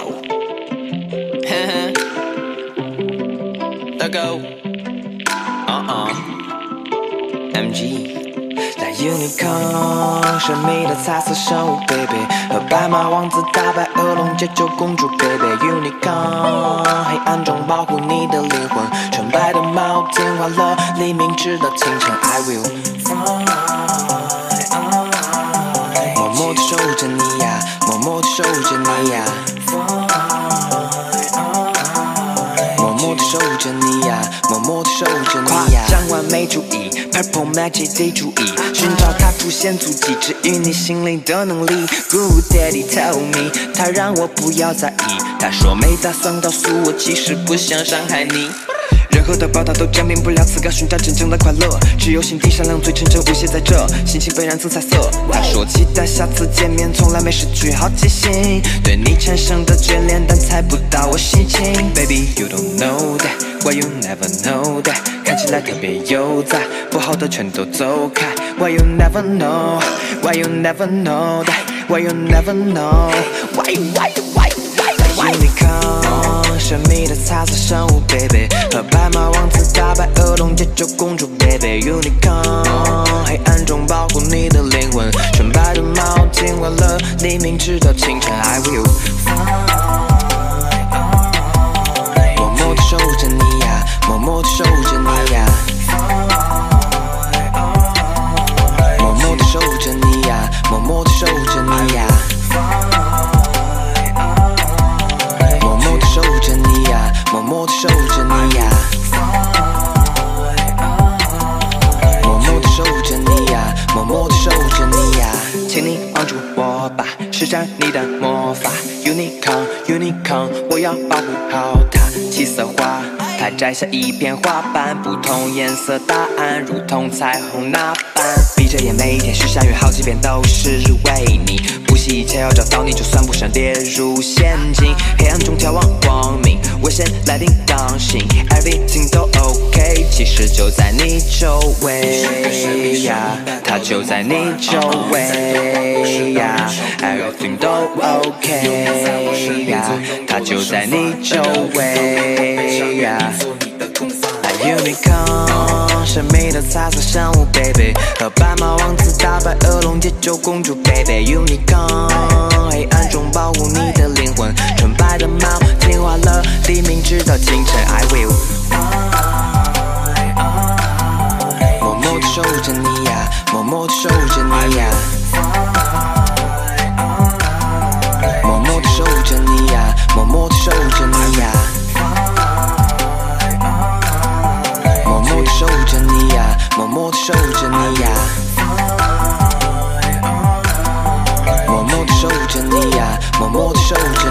大哥，MG。来 Unicorn， 神秘的彩色生物 baby， 和白马王子打败恶龙解救公主 baby。Unicorn， 黑暗中保护你的灵魂，纯白的猫进化了黎明直到清晨。I will fly， 默默地守护着你呀，默默地守护着你呀。默默地守护着你呀，默默地守护着你呀。夸张完美主义 ，Purple Magic 得注意，寻找它出现足迹，治愈你心灵的能力。Good Daddy tell me， 他让我不要在意，他说没打算告诉我，其实不想伤害你。任何的报道都证明不了此刻寻找真正的快乐，只有心底善良最纯真无邪在这，心情被染成彩色。他说期待下次见面，从来没失去好奇心，对你产生的眷恋，但猜不到我心情。Baby you don't know that， why you never know that， 看起来特别悠哉，不好的全都走开。Why you never know， why you never know that， why you never know， why Unicorn， 神秘的彩色生物 baby， 和白马王子打败恶龙解救公主 baby。 Unicorn， 黑暗中保护你的灵魂，纯白的猫进化了黎明直到清晨。I will fly， 默默地守护着你呀，默默地守护着你呀。默默地守护着你呀，默默地守护着你呀。守护着你呀，默默地守护着你呀，默默地守护着你呀，默默地守护着你呀。请你帮助我吧，施展你的魔法。Unicorn Unicorn， 我要保护好它。七色花，它摘下一片花瓣，不同颜色答案如同彩虹那般。闭着眼每一天许下愿好几遍都是为你，不惜一切要找到你，就算不慎跌入陷阱。黑暗中眺望光明，危险来临当心 ，Everything 都 OK， 其实就在你周围呀，它就在你周围呀 ，Everything 都 OK 呀，它就在你周围呀。Unicorn， 神秘的彩色生物 baby， 和白马王子打败恶龙解救公主 baby。 Unicorn， 黑暗中保护你的灵魂，纯白的猫进化了黎明直到清晨。I will fly， 默默地守护着你呀，默默地守护着你呀。默默地守护着你呀，默默地守护着你呀。默默地守护着你呀，默默地守护着你呀。默默地守护着你呀，默默地守护着